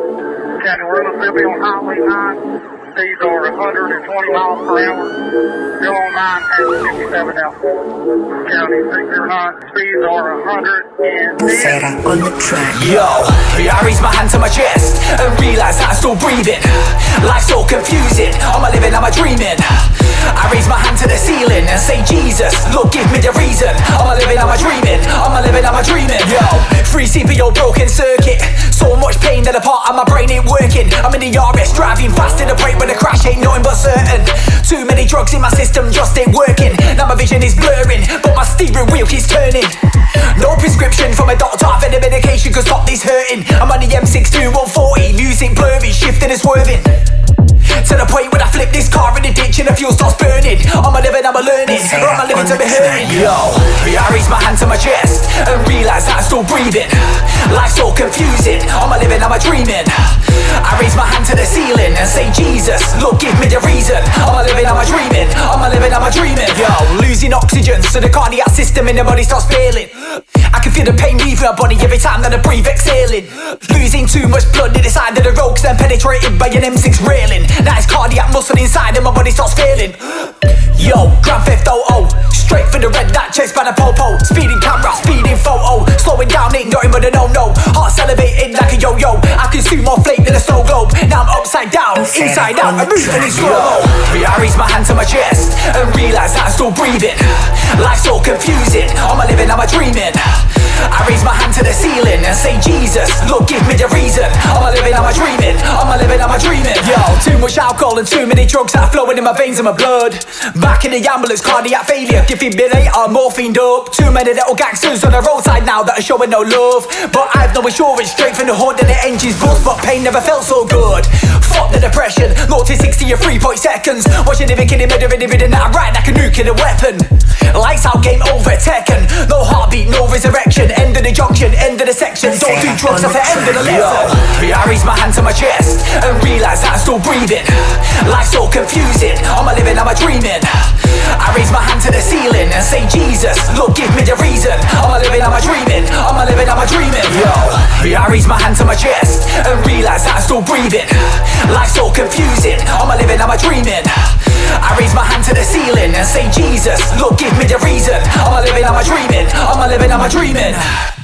Chattanooga City on Highway 9. Speeds are 120 miles per hour. Still on 9 and 57 now. County 609. Speeds are 110. Sarah on the track. Yo, I raise my hand to my chest and realize that I'm still breathing. Life's so confusing. Am I living? Am I dreaming? I raise my hand to the ceiling and say, Jesus, look, give me the reason. Am I living? Am I dreaming? Am I living? Am I dreaming? Yo, free CPO broken circuit. So much pain that a part of my brain ain't working. I'm in the RS driving fast in the break when the crash ain't nothing but certain. Too many drugs in my system just ain't working. Now my vision is blurring, but my steering wheel keeps turning. No prescription from a doctor, I've any medication could stop this hurting. I'm on the M62 140, music blurry, shifting and swerving. To the point when I flip this car in the ditch and the fuel starts burning. Am I living, am I learning? Or am I living to be hurting? Yo, I raise my hand to my chest and realize that I'm still breathing. Life's so confusing. Am I living, am I dreaming? I raise my hand to the ceiling and say, Jesus, look, give me the reason. Am I living, am I dreaming? Am I living, am I dreaming? Yo, losing oxygen, so the cardiac system in the body starts failing. I can feel the pain leaving my body every time that I breathe, exhaling. Losing too much blood to the side of the road, cause I'm penetrated by an M6 railing. Now it's cardiac muscle inside and my body starts failing. Yo, Grand Theft Auto, straight for the red light, chased by the popo. Speeding camera, speeding photo, slowing down ain't nothing but a no-no. Heart elevated like a yo-yo, I consume more flame than a snow globe. Now I'm upside down, inside out, I'm moving in slow-mo. I raise my hand to my chest and realize that I'm still breathing. Life's so confusing, am I living, am I dreaming? I raise my hand to the ceiling and say, Jesus, look, give me the reason. Am I living, am I dreaming? Am I living, am I dreaming? Yo, too much alcohol and too many drugs that are flowing in my veins and my blood. Back in the ambulance, cardiac failure, defibrillator, morphined up. Too many little gangsters on the roadside now that are showing no love. But I've no insurance, straight from the hood and the engine's bust. But pain never felt so good. Fuck the depression, 0 to 60 in 3 seconds. Watching the kidding, murdering, living that I ride like a nuclear weapon. Lights out, game over, Tekken. No heartbeat, no resurrection. End of the junction, end of the section. Don't do drugs at the end of the lesson. I raise my hand to my chest and realize that I'm still breathing. Life's so confusing. Am I living, am I dreaming? I raise my hand to the ceiling and say, Jesus, look, give me the reason. Am I living, am I dreaming? Am I living, am I dreaming? Yo, I raise my hand to my chest and realize that I'm still breathing. Life's so confusing. Am I living, am I dreaming? I raise my hand to the ceiling and say, Jesus, look, give me the reason. Am I living, am I dreaming? Am I living, am I dreaming?